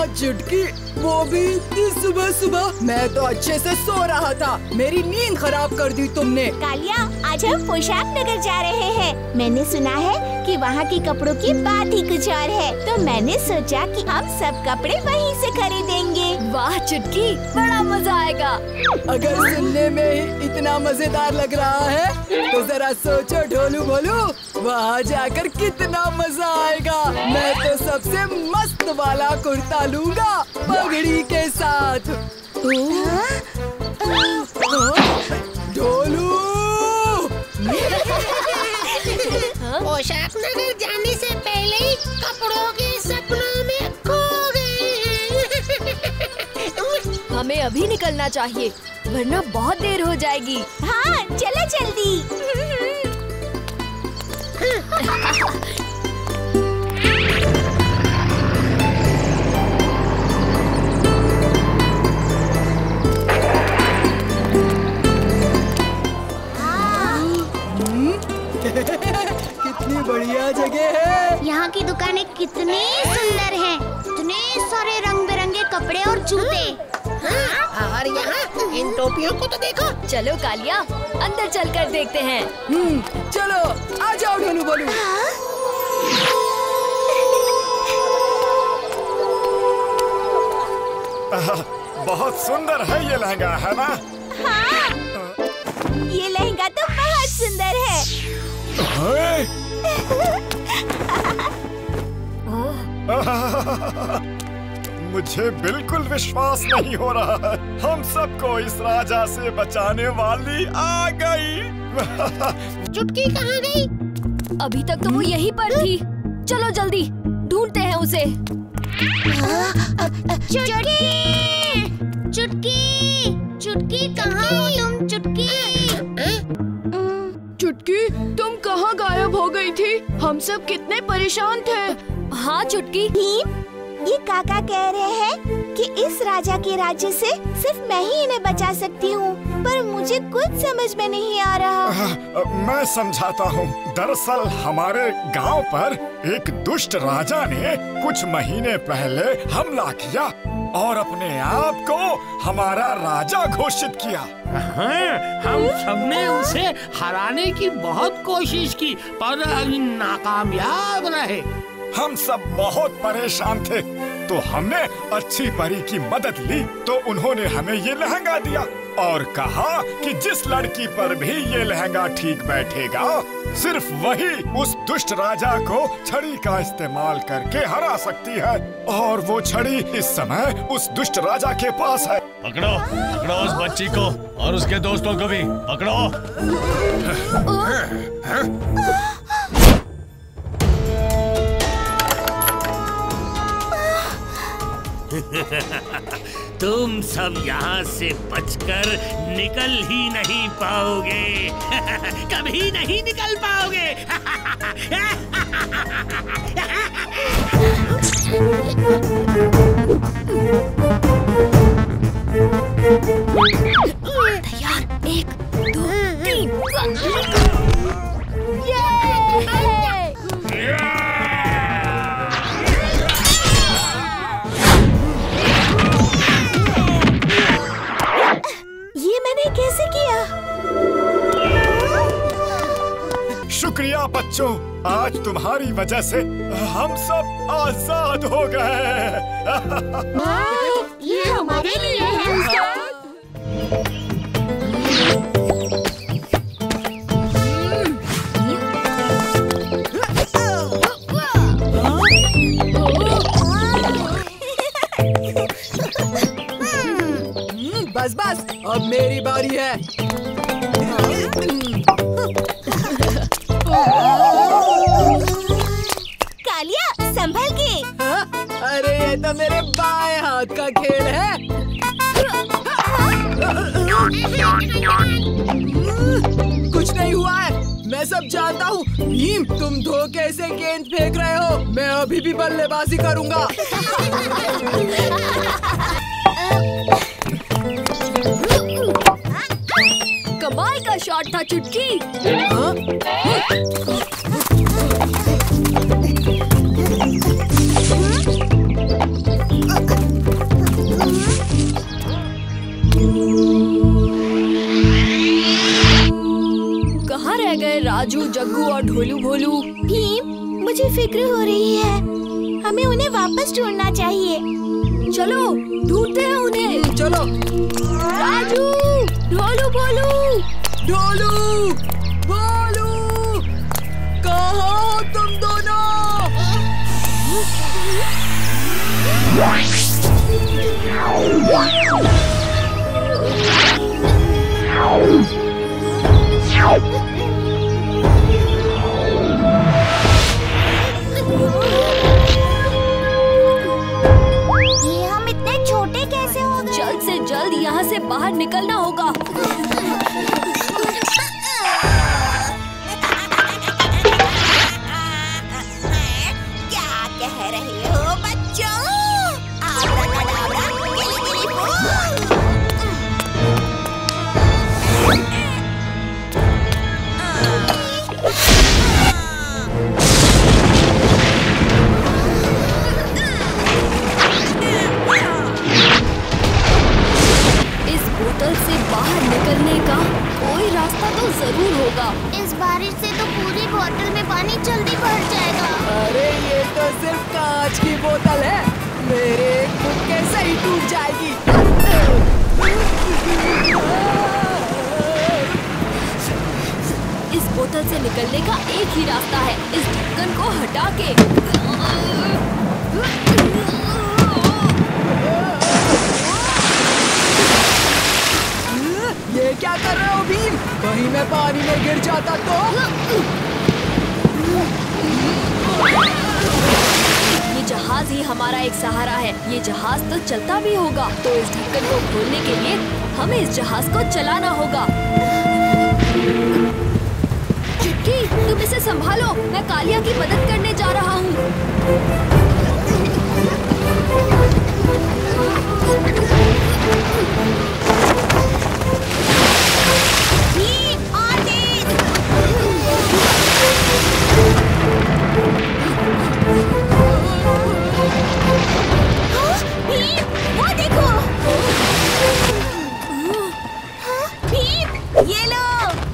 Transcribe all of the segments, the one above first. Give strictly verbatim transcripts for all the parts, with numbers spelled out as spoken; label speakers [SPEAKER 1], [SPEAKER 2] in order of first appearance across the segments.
[SPEAKER 1] हाँ चुटकी, वो भी इतनी सुबह सुबह। मैं तो अच्छे से सो रहा था, मेरी नींद खराब कर दी तुमने।
[SPEAKER 2] कालिया, आज हम पोशाक नगर जा रहे हैं। मैंने सुना है कि वहाँ के कपड़ों की बात ही कुछ और है, तो मैंने सोचा कि हम सब कपड़े वहीं से खरीदेंगे।
[SPEAKER 3] वाह चुटकी, बड़ा मजा आएगा।
[SPEAKER 1] अगर सुनने में ही इतना मजेदार लग रहा है तो जरा सोचो ढोलू भोलू, वहाँ जाकर कितना मजा आएगा। मैं तो सबसे मस्त वाला कुर्ता लूंगा पगड़ी के साथ। ढोलू
[SPEAKER 4] पोशाक नगर जाने से पहले ही कपड़ों के सपनों में खो गए हैं।
[SPEAKER 3] हमें अभी निकलना चाहिए, वरना बहुत देर हो जाएगी।
[SPEAKER 2] हाँ, चलो जल्दी।
[SPEAKER 1] कितनी बढ़िया जगह है।
[SPEAKER 2] यहाँ की दुकानें कितनी सुंदर हैं, इतने सारे रंग बिरंगे कपड़े और जूते।
[SPEAKER 4] हाँ, और यहाँ इन टोपियों को तो देखो।
[SPEAKER 3] चलो कालिया, अंदर चलकर देखते हैं।
[SPEAKER 1] हम्म, चलो आ जाओ ढोलू बोलू।
[SPEAKER 5] बहुत सुंदर है ये लहंगा, है ना?
[SPEAKER 2] हाँ, ये लहंगा तो बहुत सुंदर है।
[SPEAKER 5] मुझे बिल्कुल विश्वास नहीं हो रहा है, हम सबको इस राजा से बचाने वाली आ गई।
[SPEAKER 4] चुटकी कहाँ गई?
[SPEAKER 3] अभी तक तो वो यहीं पर थी। चलो जल्दी ढूंढते हैं उसे।
[SPEAKER 2] चुटकी, चुटकी, चुटकी कहाँ हो तुम? चुटकी,
[SPEAKER 3] चुटकी, तुम कहाँ गायब हो गई थी? हम सब कितने परेशान थे। हाँ चुटकी।
[SPEAKER 2] भीम, ये काका कह रहे हैं कि इस राजा के राज्य से सिर्फ मैं ही इन्हें बचा सकती हूँ, पर मुझे कुछ समझ में नहीं आ रहा।
[SPEAKER 5] मैं समझाता हूँ। दरअसल हमारे गांव पर एक दुष्ट राजा ने कुछ महीने पहले हमला किया और अपने आप को हमारा राजा घोषित किया।
[SPEAKER 6] हाँ, हम सबने उसे हराने की बहुत कोशिश की, पर नाकामयाब रहे।
[SPEAKER 5] हम सब बहुत परेशान थे, तो हमने अच्छी परी की मदद ली, तो उन्होंने हमें ये लहंगा दिया और कहा कि जिस लड़की पर भी ये लहंगा ठीक बैठेगा, सिर्फ वही उस दुष्ट राजा को छड़ी का इस्तेमाल करके हरा सकती है। और वो छड़ी इस समय उस दुष्ट राजा के पास है।
[SPEAKER 7] पकड़ो, पकड़ो उस बच्ची को और उसके दोस्तों को भी पकड़ो।
[SPEAKER 6] तुम सब यहाँ से बचकर निकल ही नहीं पाओगे। कभी नहीं निकल पाओगे।
[SPEAKER 3] तैयार, एक, दो, तीन।
[SPEAKER 2] ये मैंने कैसे किया?
[SPEAKER 5] शुक्रिया बच्चों, आज तुम्हारी वजह से हम सब आजाद हो गए।
[SPEAKER 2] ये हमारे लिए है।
[SPEAKER 1] बस बस, अब मेरी बारी है।
[SPEAKER 2] कालिया, संभल के।
[SPEAKER 1] हाँ? अरे ये तो मेरे बाएं हाथ का खेल है। कुछ नहीं हुआ है, मैं सब जानता हूँ। भीम, तुम धोखे से गेंद फेंक रहे हो, मैं अभी भी बल्लेबाजी करूँगा।
[SPEAKER 3] कमाल का शॉट था चुटकी।
[SPEAKER 1] हाँ?
[SPEAKER 3] जग्गू और ढोलू भोलू।
[SPEAKER 2] भीम, मुझे फिक्र हो रही है। हमें उन्हें वापस ढूंढना चाहिए।
[SPEAKER 3] चलो ढूंढते हैं उन्हें।
[SPEAKER 1] चलो।
[SPEAKER 3] राजू, ढोलू भोलू,
[SPEAKER 1] ढोलू भोलू, कहाँ हो तुम दोनों?
[SPEAKER 2] ये हम इतने छोटे कैसे हो गए?
[SPEAKER 3] जल्द से जल्द यहाँ से बाहर निकलना होगा।
[SPEAKER 2] क्या कह रहे हो बच्चों? आब्राकाडाब्रा, गिली गिली फूल।
[SPEAKER 3] इस बोतल से बाहर निकलने का कोई रास्ता तो जरूर होगा।
[SPEAKER 2] इस बारिश से तो पूरी बोतल में पानी जल्दी भर जाएगा।
[SPEAKER 1] अरे ये तो सिर्फ कांच की बोतल है, मेरे खुद कैसे ही टूट जाएगी।
[SPEAKER 3] इस बोतल से निकलने का एक ही रास्ता है, इस ढक्कन को हटा के।
[SPEAKER 1] ये क्या कर रहे हो भीम? कहीं मैं पानी में गिर जाता तो?
[SPEAKER 3] ये जहाज ही हमारा एक सहारा है। ये जहाज तो चलता भी होगा, तो इस ढक्कन को खोलने के लिए हमें इस जहाज को चलाना होगा। चुटकी, तुम इसे संभालो, मैं कालिया की मदद करने जा रहा हूँ।
[SPEAKER 2] भीम, और तेज। हाँ, भीम, वो देखो। हाँ, भीम, ये लो।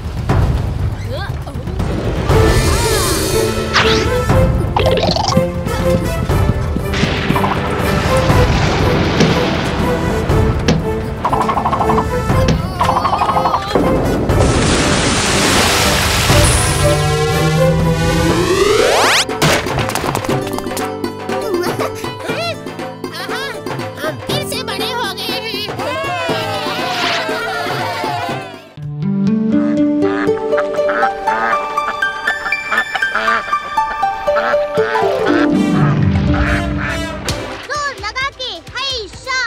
[SPEAKER 4] हम फिर से बड़े हो गए हैं।
[SPEAKER 2] जोर लगा के हैशा।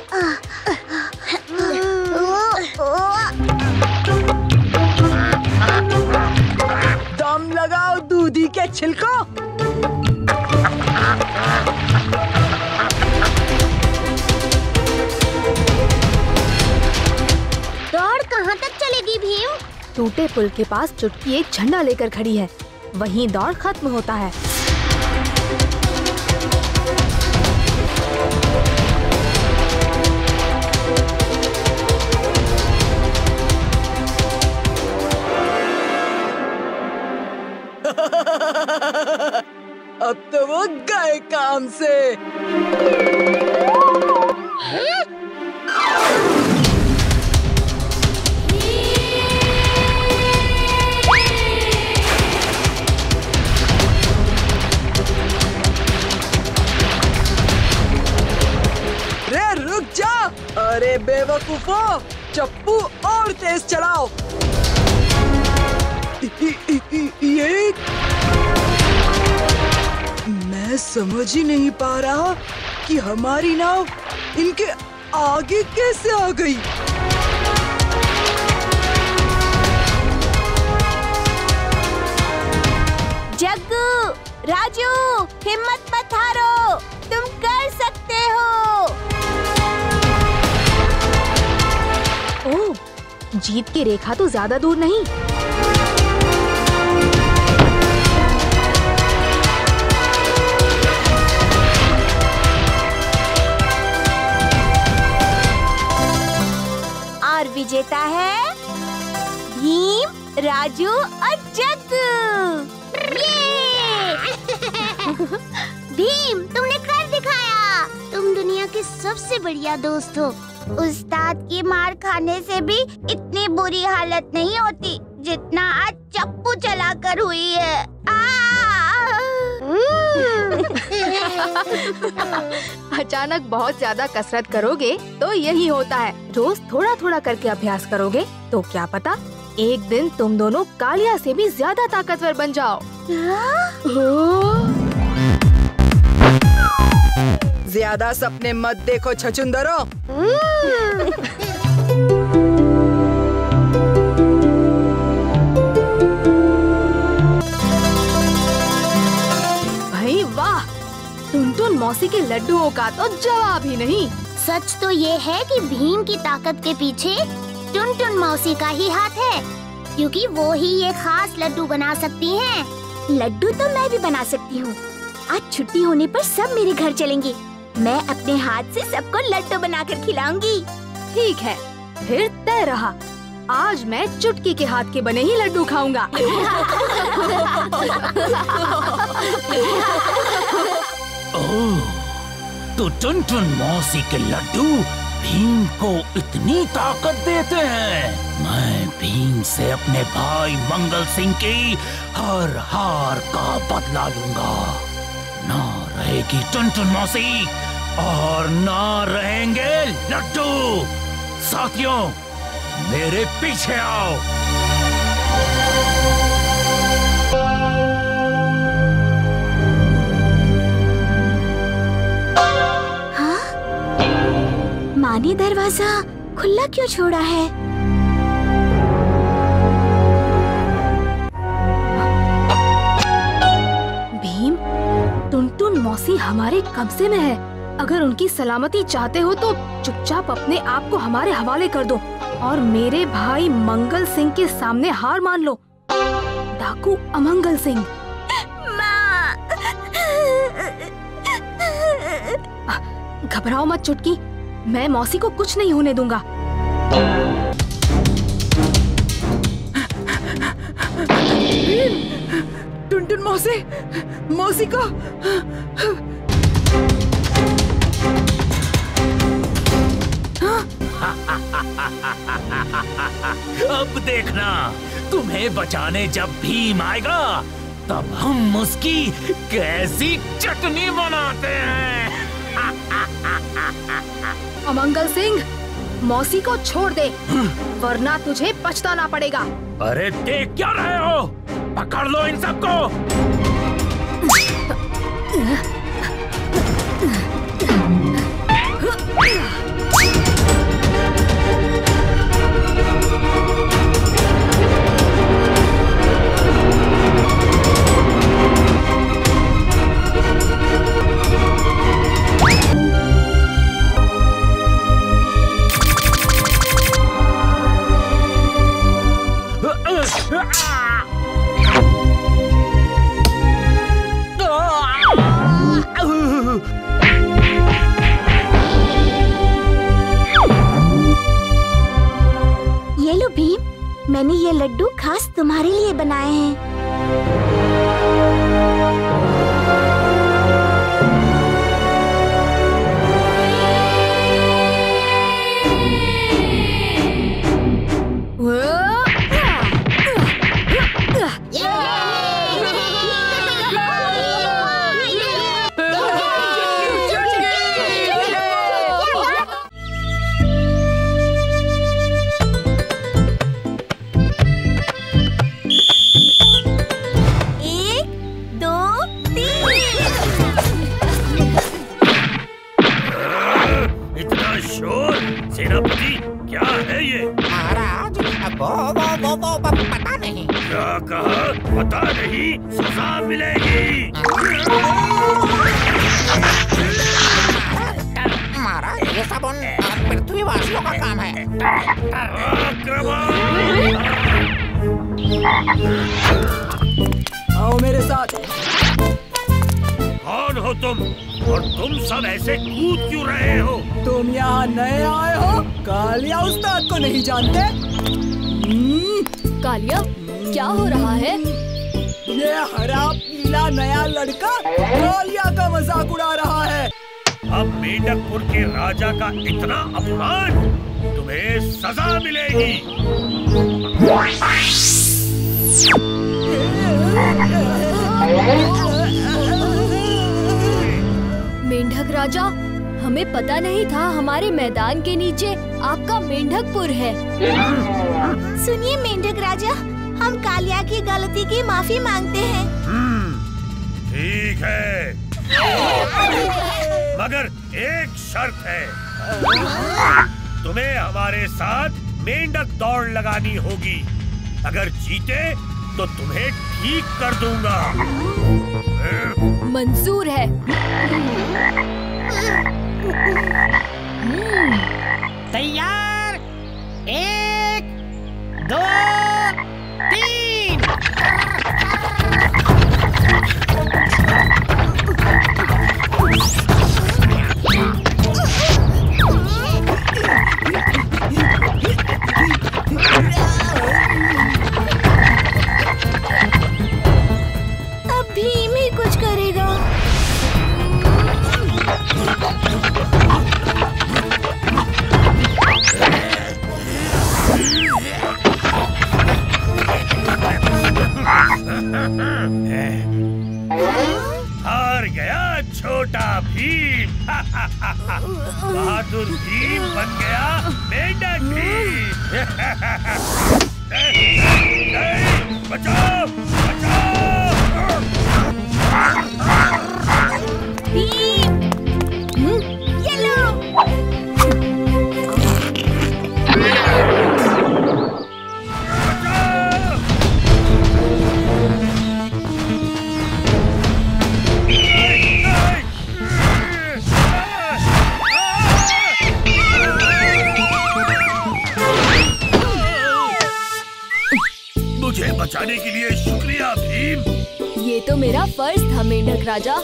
[SPEAKER 1] दम लगाओ दूधी के छिलको।
[SPEAKER 2] दौड़ कहाँ तक चलेगी भीम?
[SPEAKER 3] टूटे पुल के पास चुटकी एक झंडा लेकर खड़ी है, वहीं दौड़ खत्म होता है।
[SPEAKER 1] अब तो वो गए काम से। रे रुक जा। अरे बेवकूफो, चप्पू और तेज चलाओ। ये मैं समझ ही नहीं पा रहा कि हमारी नाव इनके आगे कैसे आ गई।
[SPEAKER 2] जग्गू, राजू, हिम्मत मत हारो, तुम कर सकते हो।
[SPEAKER 3] ओह, जीत की रेखा तो ज्यादा दूर नहीं।
[SPEAKER 2] और विजेता है भीम, राजू और जग्गू।
[SPEAKER 8] भीम, तुमने कर दिखाया। तुम दुनिया के सबसे बढ़िया दोस्त हो। उस्ताद की मार खाने से भी इतनी बुरी हालत नहीं होती जितना आज चप्पू चलाकर हुई है।
[SPEAKER 9] अचानक बहुत ज्यादा कसरत करोगे तो यही होता है। रोज थोड़ा थोड़ा करके अभ्यास करोगे तो क्या पता एक दिन तुम दोनों कालिया से भी ज्यादा ताकतवर बन जाओ।
[SPEAKER 1] ज्यादा सपने मत देखो छछुंदरो।
[SPEAKER 9] भाई वाह, टुनटुन मौसी के लड्डुओं का तो जवाब ही नहीं।
[SPEAKER 8] सच तो ये है कि भीम की ताकत के पीछे टुनटुन मौसी का ही हाथ है, क्योंकि वो ही ये खास लड्डू बना सकती हैं।
[SPEAKER 2] लड्डू तो मैं भी बना सकती हूँ। आज छुट्टी होने पर सब मेरे घर चलेंगे। मैं अपने हाथ से सबको लड्डू बनाकर खिलाऊंगी।
[SPEAKER 9] ठीक है, फिर तय रहा। आज मैं चुटकी के हाथ के बने ही लड्डू खाऊंगा।
[SPEAKER 6] ओह, तो टुनटुन मौसी के लड्डू भीम को इतनी ताकत देते हैं। मैं भीम से अपने भाई मंगल सिंह की हर हार का बदला लूंगा। ना रहेगी टुनटुन मौसी और ना रहेंगे लड्डू। साथियों, मेरे पीछे आओ।
[SPEAKER 2] हाँ? माँ ने दरवाजा खुला क्यों छोड़ा है?
[SPEAKER 9] भीम, टुनटुन मौसी हमारे कब्जे में है। अगर उनकी सलामती चाहते हो तो चुपचाप अपने आप को हमारे हवाले कर दो और मेरे भाई मंगल सिंह के सामने हार मान लो। डाकू अमंगल सिंह।
[SPEAKER 2] माँ!
[SPEAKER 9] घबराओ मत चुटकी, मैं मौसी को कुछ नहीं होने दूंगा।
[SPEAKER 1] टुनटुन मौसी, मौसी को
[SPEAKER 6] अब देखना, तुम्हें बचाने जब भीम आएगा तब हम उसकी कैसी चटनी बनाते हैं।
[SPEAKER 9] अमंगल सिंह, मौसी को छोड़ दे, वरना तुझे पछताना पड़ेगा।
[SPEAKER 6] अरे देख क्या रहे हो, पकड़ लो इन सबको।
[SPEAKER 2] ये लो भीम, मैंने ये लड्डू खास तुम्हारे लिए बनाए हैं।
[SPEAKER 6] पता नहीं। क्या कहा? पता नहीं, सजा मिलेगी।
[SPEAKER 4] महाराज, ये सब उन पृथ्वीवासियों का काम है।
[SPEAKER 1] आओ मेरे साथ।
[SPEAKER 6] कौन हो तुम और तुम सब ऐसे कूद क्यों रहे हो?
[SPEAKER 1] तुम यहाँ नए आए हो? कालिया उस्ताद को नहीं जानते?
[SPEAKER 3] कालिया, क्या हो रहा है?
[SPEAKER 1] ये हरा पीला नया लड़का कालिया का मजाक उड़ा रहा है।
[SPEAKER 7] अब मेंढकपुर के राजा का इतना अपमान, तुम्हें सजा मिलेगी।
[SPEAKER 3] मेंढक राजा, हमें पता नहीं था हमारे मैदान के नीचे आपका मेंढकपुर है।
[SPEAKER 2] सुनिए मेंढक राजा, हम कालिया की गलती की माफी मांगते हैं।
[SPEAKER 7] ठीक है, मगर एक शर्त है, तुम्हें हमारे साथ मेंढक दौड़ लगानी होगी। अगर जीते तो तुम्हें ठीक कर दूंगा।
[SPEAKER 3] मंजूर है।
[SPEAKER 4] तैयार, एक दो तीन।
[SPEAKER 2] अब भीम ही कुछ करेगा।
[SPEAKER 7] हार गया छोटा भीम। बहादुर भीम बन गया मेंढक भीम। बचाओ, बचाओ।
[SPEAKER 2] भीम, ये लो।
[SPEAKER 7] मुझे बचाने के लिए शुक्रिया भीम।
[SPEAKER 3] ये तो मेरा फर्ज था मेंढक राजा।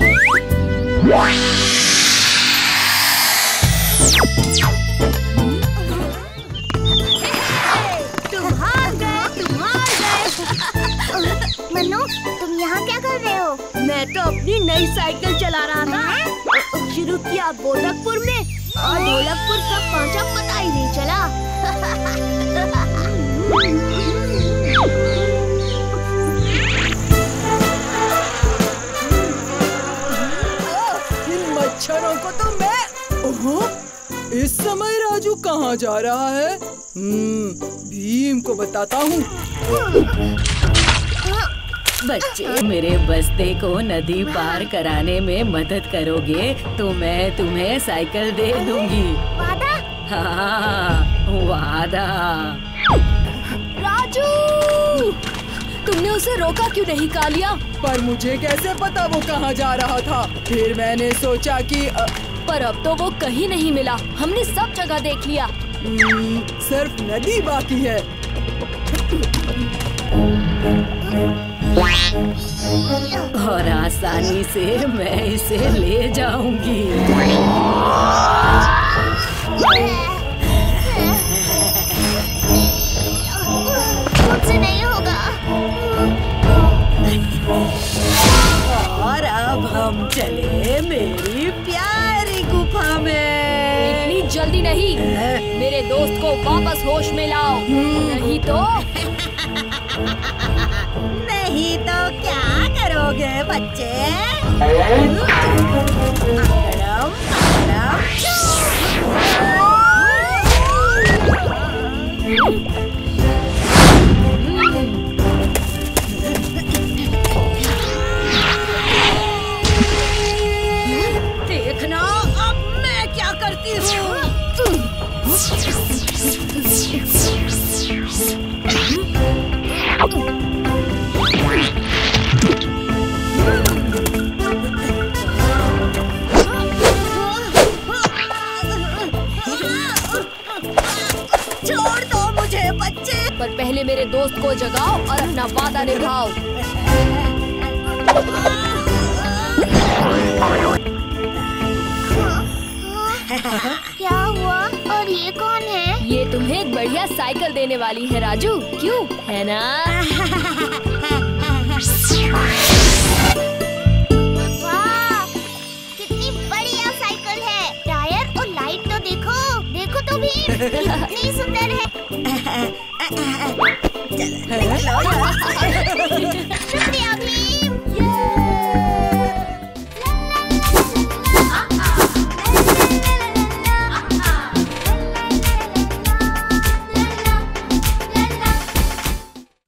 [SPEAKER 8] तुम हार गए, तुम हार गए। मनु, तुम यहाँ क्या कर रहे हो?
[SPEAKER 2] मैं तो अपनी नई साइकिल चला रहा था। शुरू किया गोलकपुर में और ढोलकपुर कब पहुँचा पता ही नहीं चला।
[SPEAKER 1] इन मच्छरों को तो मैं। ओहो, इस समय राजू कहाँ जा रहा है? हम्म, भीम को बताता हूँ।
[SPEAKER 10] बच्चे, मेरे बस्ते को नदी पार कराने में मदद करोगे तो मैं तुम्हें साइकिल दे दूंगी।
[SPEAKER 8] वादा?
[SPEAKER 10] हाँ, वादा।
[SPEAKER 3] राजू, तुमने उसे रोका क्यों नहीं कालिया?
[SPEAKER 1] पर मुझे कैसे पता वो कहाँ जा रहा था? फिर मैंने सोचा कि अ,
[SPEAKER 3] पर अब तो वो कहीं नहीं मिला। हमने सब जगह देख लिया।
[SPEAKER 1] हम्म, सिर्फ नदी बाकी है।
[SPEAKER 10] और आसानी से मैं इसे ले जाऊंगी।
[SPEAKER 8] मुझसे नहीं होगा।
[SPEAKER 10] और अब हम चले मेरी प्यारी गुफा में।
[SPEAKER 3] इतनी जल्दी नहीं, मेरे दोस्त को वापस होश में लाओ, नहीं तो
[SPEAKER 10] नहीं तो क्या करोगे बच्चे? अकड़म, देखना अब मैं क्या करती हूँ। छोड़ दो मुझे बच्चे।
[SPEAKER 3] पर पहले मेरे दोस्त को जगाओ और अपना वादा निभाओ।
[SPEAKER 8] क्या हुआ? और ये कौन है?
[SPEAKER 3] ये तुम्हें एक बढ़िया साइकिल देने वाली है राजू, क्यों है ना?
[SPEAKER 8] वाह, कितनी बढ़िया साइकिल है। टायर और लाइट तो देखो, देखो तो भी कितनी सुंदर